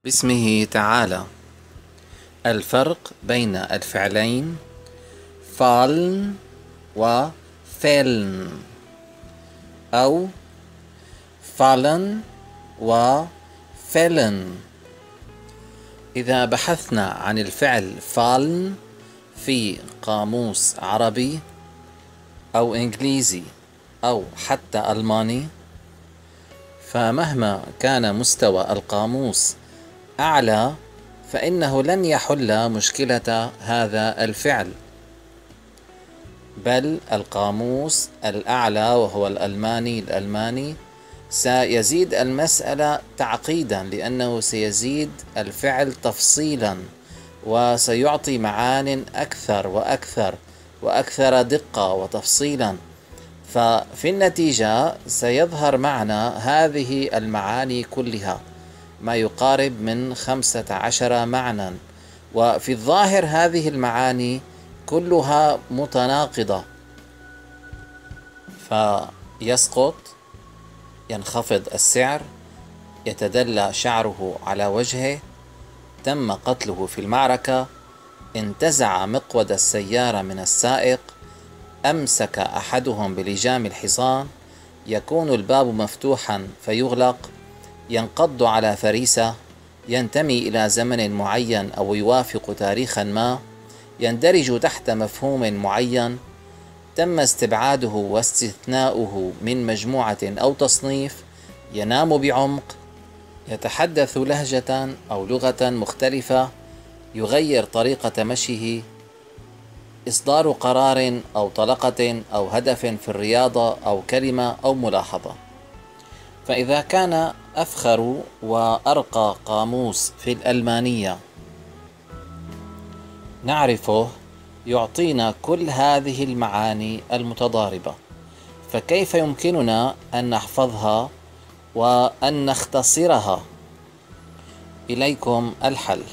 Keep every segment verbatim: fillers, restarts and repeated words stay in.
باسمه تعالى. الفرق بين الفعلين فالن وفعلن أو فالن وفعلن. إذا بحثنا عن الفعل فالن في قاموس عربي أو إنجليزي أو حتى ألماني، فمهما كان مستوى القاموس أعلى فإنه لن يحل مشكلة هذا الفعل، بل القاموس الأعلى وهو الألماني الألماني سيزيد المسألة تعقيدا، لأنه سيزيد الفعل تفصيلا وسيعطي معان أكثر وأكثر وأكثر دقة وتفصيلا، ففي النتيجة سيظهر معنا هذه المعاني كلها ما يقارب من خمسة عشر معنى، وفي الظاهر هذه المعاني كلها متناقضة. فيسقط، ينخفض السعر، يتدلى شعره على وجهه، تم قتله في المعركة، انتزع مقود السيارة من السائق، أمسك أحدهم بلجام الحصان، يكون الباب مفتوحا فيغلق، ينقض على فريسة، ينتمي إلى زمن معين أو يوافق تاريخا ما، يندرج تحت مفهوم معين، تم استبعاده واستثناؤه من مجموعة أو تصنيف، ينام بعمق، يتحدث لهجة أو لغة مختلفة، يغير طريقة مشيه، إصدار قرار أو طلقة أو هدف في الرياضة أو كلمة أو ملاحظة. فإذا كان أفخر وأرقى قاموس في الألمانية نعرفه يعطينا كل هذه المعاني المتضاربة، فكيف يمكننا أن نحفظها وأن نختصرها؟ إليكم الحل.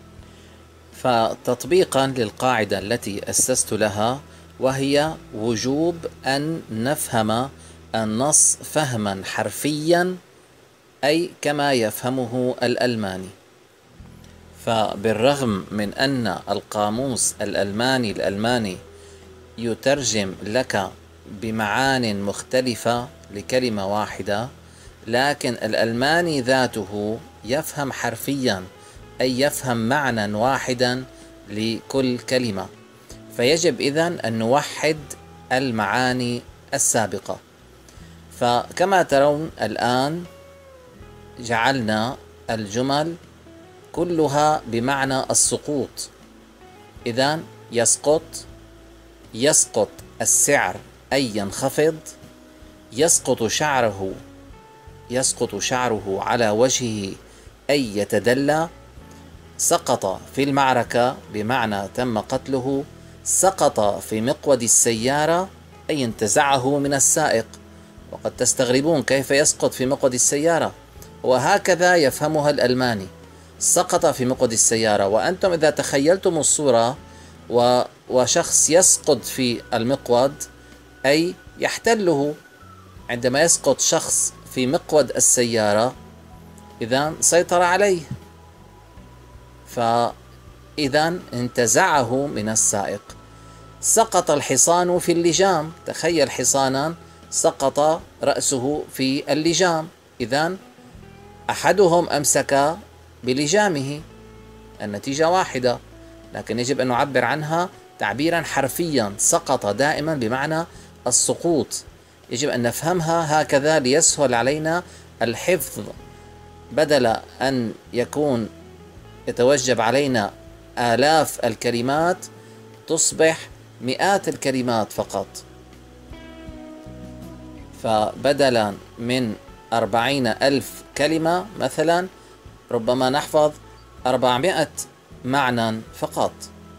فتطبيقا للقاعدة التي أسست لها، وهي وجوب أن نفهم النص فهما حرفيا، أي كما يفهمه الألماني. فبالرغم من أن القاموس الألماني الألماني يترجم لك بمعان مختلفة لكلمة واحدة، لكن الألماني ذاته يفهم حرفيا، أي يفهم معنى واحدا لكل كلمة. فيجب إذن أن نوحد المعاني السابقة. فكما ترون الآن جعلنا الجمل كلها بمعنى السقوط. إذن يسقط، يسقط السعر أي ينخفض، يسقط شعره، يسقط شعره على وجهه أي يتدلى، سقط في المعركة بمعنى تم قتله، سقط في مقود السيارة أي انتزعه من السائق. وقد تستغربون كيف يسقط في مقود السيارة، وهكذا يفهمها الألماني، سقط في مقود السيارة. وأنتم إذا تخيلتم الصورة وشخص يسقط في المقود أي يحتله، عندما يسقط شخص في مقود السيارة إذن سيطر عليه، فإذن انتزعه من السائق. سقط الحصان في اللجام، تخيل حصانا سقط رأسه في اللجام، إذن أحدهم أمسك بلجامه، النتيجة واحدة، لكن يجب أن نعبر عنها تعبيرا حرفيا. سقط دائما بمعنى السقوط، يجب أن نفهمها هكذا ليسهل علينا الحفظ، بدل أن يكون يتوجب علينا آلاف الكلمات تصبح مئات الكلمات فقط. فبدلا من أربعين ألف كلمة مثلا ربما نحفظ أربعمائة معنى فقط.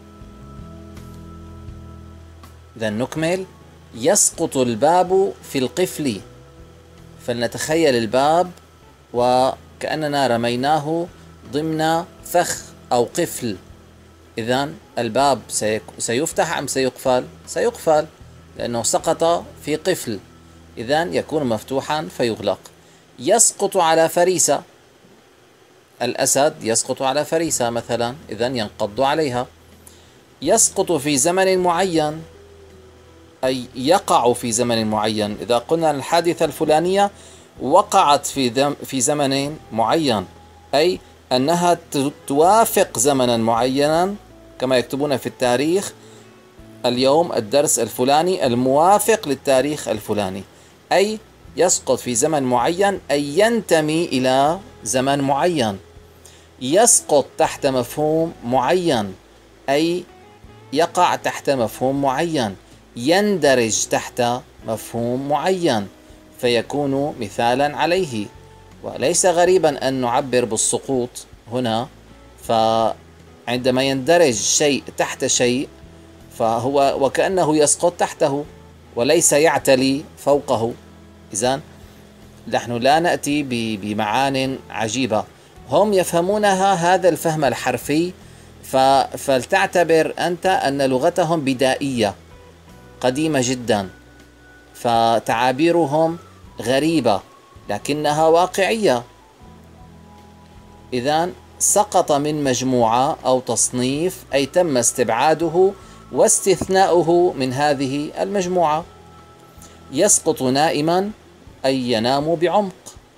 إذن نكمل. يسقط الباب في القفل، فلنتخيل الباب وكأننا رميناه ضمن فخ أو قفل. إذن الباب سيفتح أم سيقفل؟ سيقفل، لأنه سقط في قفل، إذن يكون مفتوحا فيغلق. يسقط على فريسة، الأسد يسقط على فريسة مثلا، إذن ينقض عليها. يسقط في زمن معين أي يقع في زمن معين. إذا قلنا الحادثة الفلانية وقعت في في زمن معين، أي أنها توافق زمنا معينا، كما يكتبون في التاريخ اليوم الدرس الفلاني الموافق للتاريخ الفلاني، أي يسقط في زمن معين أي ينتمي إلى زمن معين. يسقط تحت مفهوم معين أي يقع تحت مفهوم معين، يندرج تحت مفهوم معين، فيكون مثالا عليه. وليس غريبا أن نعبر بالسقوط هنا، فعندما يندرج شيء تحت شيء فهو وكأنه يسقط تحته وليس يعتلي فوقه. إذن نحن لا نأتي بمعان عجيبة، هم يفهمونها هذا الفهم الحرفي، فلتعتبر أنت أن لغتهم بدائية قديمة جدا، فتعابيرهم غريبة لكنها واقعية. إذن سقط من مجموعة أو تصنيف أي تم استبعاده واستثناؤه من هذه المجموعة. يسقط نائما أي ينام بعمق.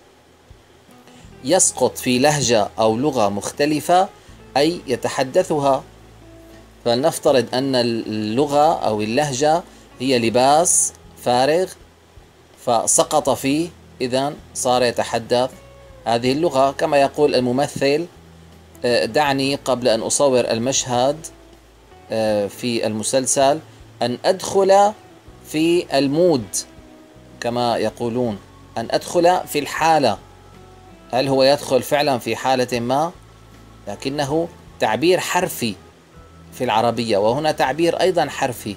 يسقط في لهجة أو لغة مختلفة أي يتحدثها. فلنفترض أن اللغة أو اللهجة هي لباس فارغ فسقط فيه، إذن صار يتحدث هذه اللغة. كما يقول الممثل: دعني قبل أن أصور المشهد في المسلسل أن أدخل في المود، كما يقولون أن أدخل في الحالة. هل هو يدخل فعلا في حالة ما؟ لكنه تعبير حرفي في العربية، وهنا تعبير أيضا حرفي.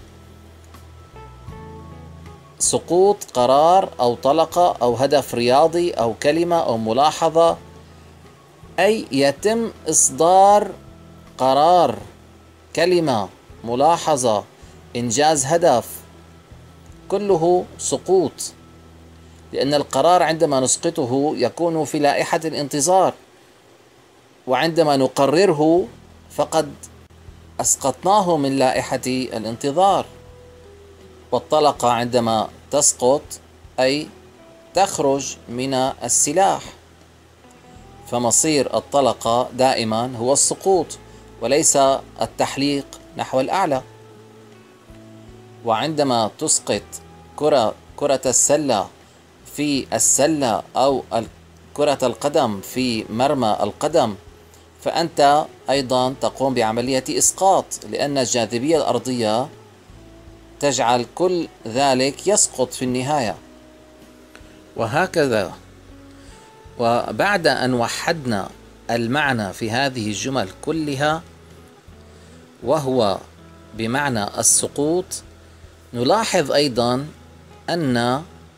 سقوط قرار أو طلقة أو هدف رياضي أو كلمة أو ملاحظة، أي يتم إصدار قرار، كلمة، ملاحظة، إنجاز هدف، كله سقوط. لأن القرار عندما نسقطه يكون في لائحة الانتظار، وعندما نقرره فقد أسقطناه من لائحة الانتظار. والطلقة عندما تسقط أي تخرج من السلاح، فمصير الطلقة دائما هو السقوط وليس التحليق نحو الأعلى. وعندما تسقط كرة كرة السلة في السلة أو كرة القدم في مرمى القدم، فأنت أيضا تقوم بعملية إسقاط، لأن الجاذبية الأرضية تجعل كل ذلك يسقط في النهاية، وهكذا. وبعد أن وحدنا المعنى في هذه الجمل كلها وهو بمعنى السقوط، نلاحظ أيضا أن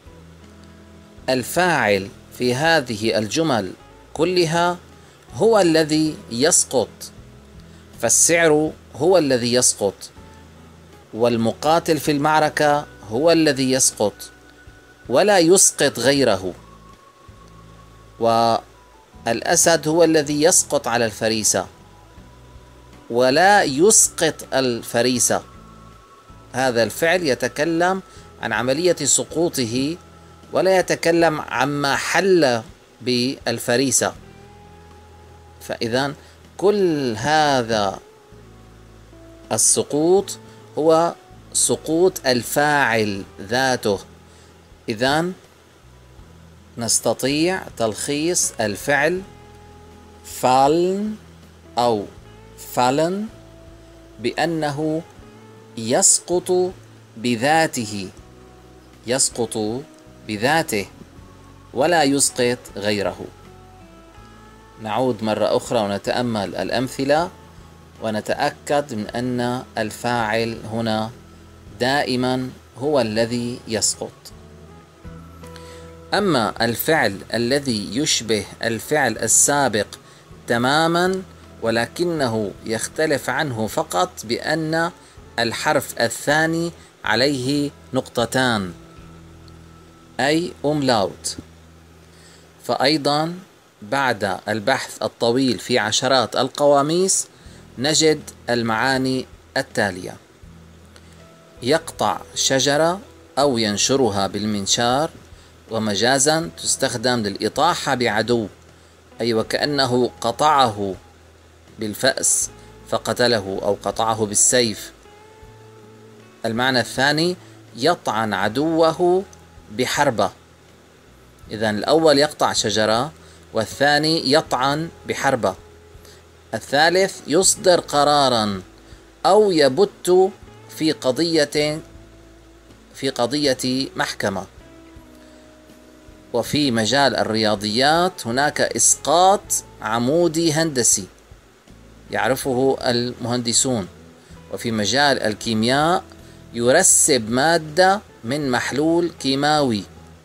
الفاعل في هذه الجمل كلها هو الذي يسقط، فالسعر هو الذي يسقط، والمقاتل في المعركة هو الذي يسقط ولا يسقط غيره، والأسد هو الذي يسقط على الفريسة ولا يسقط الفريسة. هذا الفعل يتكلم عن عملية سقوطه ولا يتكلم عما حل بالفريسة. فإذا كل هذا السقوط هو سقوط الفاعل ذاته. إذن نستطيع تلخيص الفعل fallen أو fallen بأنه يسقط بذاته، يسقط بذاته ولا يسقط غيره. نعود مرة أخرى ونتأمل الأمثلة ونتأكد من أن الفاعل هنا دائما هو الذي يسقط. أما الفعل الذي يشبه الفعل السابق تماما ولكنه يختلف عنه فقط بأن الحرف الثاني عليه نقطتان أي أملاوت، فأيضا بعد البحث الطويل في عشرات القواميس نجد المعاني التالية: يقطع شجرة أو ينشرها بالمنشار، ومجازا تستخدم للإطاحة بعدو، أي وكأنه قطعه بالفأس فقتله أو قطعه بالسيف. المعنى الثاني: يطعن عدوه بحربة. إذن الأول يقطع شجرة، والثاني يطعن بحربة. الثالث: يصدر قرارا أو يبت في قضية في قضية محكمة. وفي مجال الرياضيات هناك إسقاط عمودي هندسي يعرفه المهندسون. وفي مجال الكيمياء يرسب مادة من محلول كيماوي.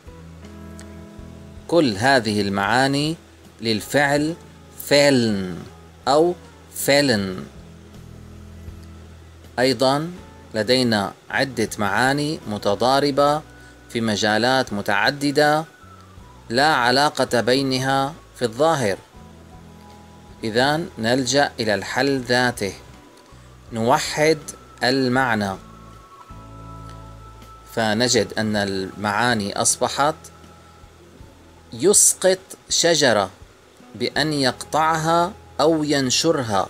كل هذه المعاني للفعل فعلن أو فعلن. أيضا لدينا عدة معاني متضاربة في مجالات متعددة لا علاقة بينها في الظاهر. إذن نلجأ إلى الحل ذاته، نوحد المعنى، فنجد أن المعاني أصبحت: يسقط شجرة بأن يقطعها أو ينشرها.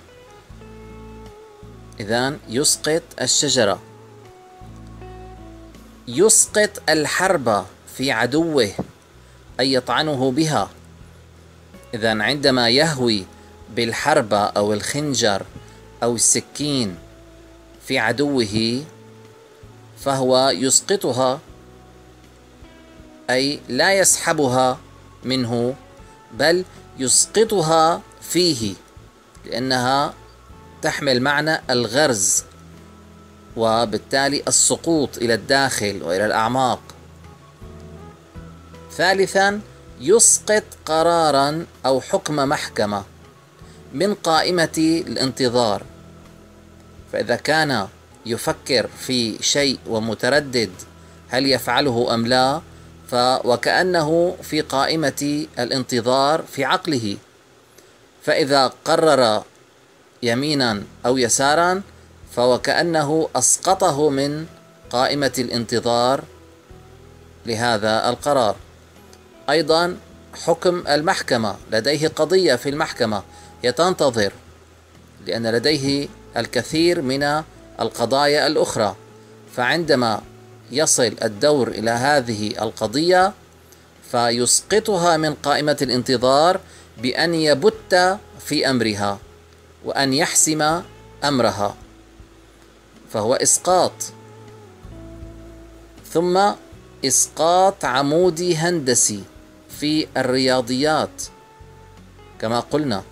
إذن يسقط الشجرة. يسقط الحربة في عدوه، أي يطعنه بها. إذن عندما يهوي بالحربة أو الخنجر أو السكين في عدوه فهو يسقطها، أي لا يسحبها منه بل يسقطها فيه، لأنها تحمل معنى الغرز وبالتالي السقوط إلى الداخل وإلى الأعماق. ثالثا: يسقط قرارا أو حكم محكمة من قائمة الانتظار. فإذا كان يفكر في شيء ومتردد هل يفعله أم لا، وكأنه في قائمة الانتظار في عقله، فإذا قرر يمينا أو يسارا فوكأنه أسقطه من قائمة الانتظار لهذا القرار. أيضا حكم المحكمة، لديه قضية في المحكمة يتنتظر، لأن لديه الكثير من القضايا الأخرى، فعندما يصل الدور إلى هذه القضية فيسقطها من قائمة الانتظار بأن يبت في أمرها وأن يحسم أمرها، فهو إسقاط. ثم إسقاط عمودي هندسي في الرياضيات كما قلنا.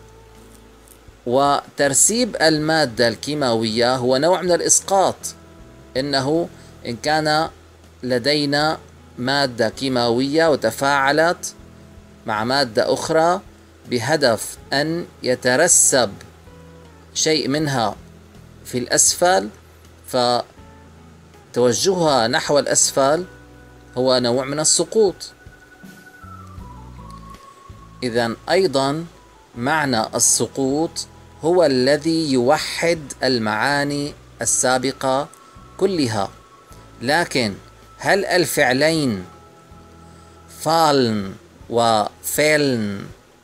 وترسيب المادة الكيماوية هو نوع من الإسقاط، إنه إن كان لدينا مادة كيماوية وتفاعلت مع مادة أخرى بهدف أن يترسب شيء منها في الأسفل، فتوجهها نحو الأسفل هو نوع من السقوط. إذن أيضا معنى السقوط هو الذي يوحد المعاني السابقة كلها. لكن هل الفعلين فالن وفعلن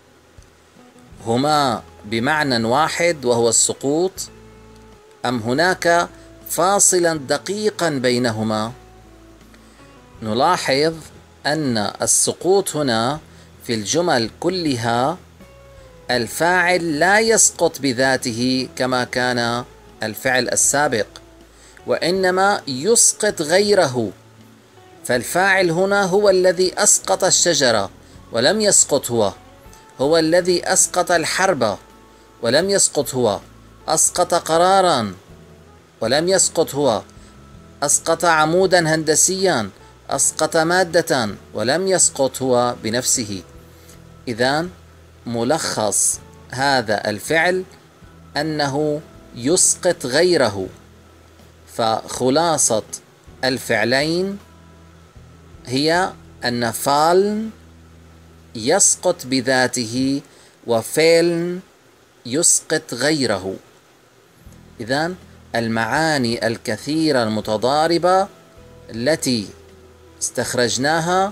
هما بمعنى واحد وهو السقوط، أم هناك فاصلا دقيقا بينهما؟ نلاحظ أن السقوط هنا في الجمل كلها الفاعل لا يسقط بذاته كما كان الفعل السابق، وإنما يسقط غيره. فالفاعل هنا هو الذي أسقط الشجرة ولم يسقط هو، هو الذي أسقط الحربة ولم يسقط هو، أسقط قرارا ولم يسقط هو، أسقط عمودا هندسيا، أسقط مادة ولم يسقط هو بنفسه. إذن ملخص هذا الفعل أنه يسقط غيره. فخلاصة الفعلين هي أن فالن يسقط بذاته، وفعل يسقط غيره. إذن المعاني الكثيرة المتضاربة التي استخرجناها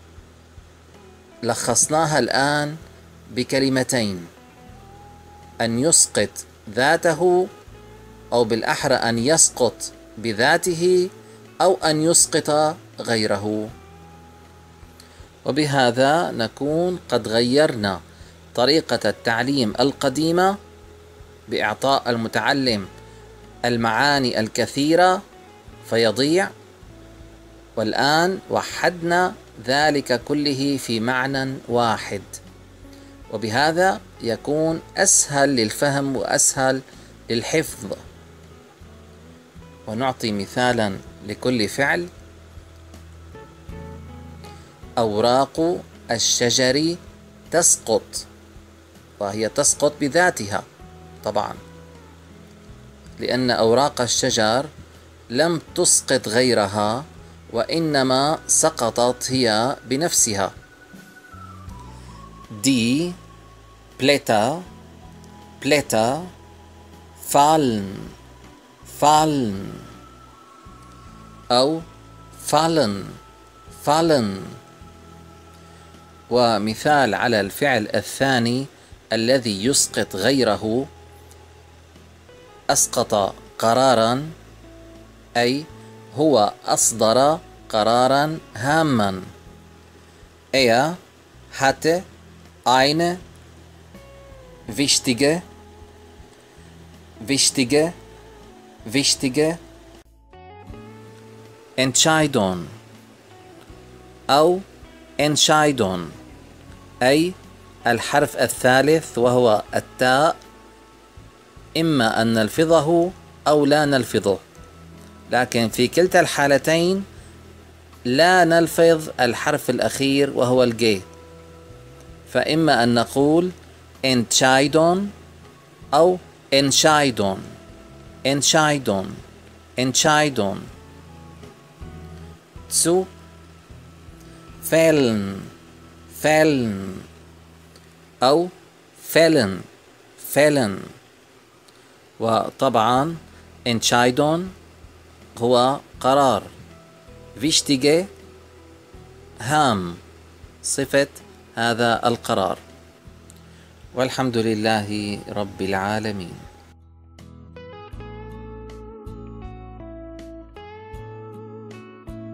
لخصناها الآن بكلمتين: أن يسقط ذاته، أو بالأحرى أن يسقط بذاته، أو أن يسقط غيره. وبهذا نكون قد غيرنا طريقة التعليم القديمة بإعطاء المتعلم المعاني الكثيرة فيضيع، والآن وحدنا ذلك كله في معنى واحد، وبهذا يكون أسهل للفهم وأسهل للحفظ. ونعطي مثالا لكل فعل: أوراق الشجر تسقط، وهي تسقط بذاتها طبعا، لأن أوراق الشجر لم تسقط غيرها، وإنما سقطت هي بنفسها. دي بلتا بلتا فالن فالن أو فالن فالن. ومثال على الفعل الثاني الذي يسقط غيره: أسقط قرارا، أي هو أصدر قرارا هاما. Er hatte eine wichtige wichtige wichtige Entscheidung أو Entscheidung، أي الحرف الثالث وهو التاء إما أن نلفظه أو لا نلفظه، لكن في كلتا الحالتين لا نلفظ الحرف الأخير وهو الجي، فإما أن نقول Entscheidung أو Entscheidung Entscheidung Entscheidung. zu fällen fällen أو fällen fällen. وطبعا Entscheidung هو قرار، wichtige هام صفة هذا القرار. والحمد لله رب العالمين.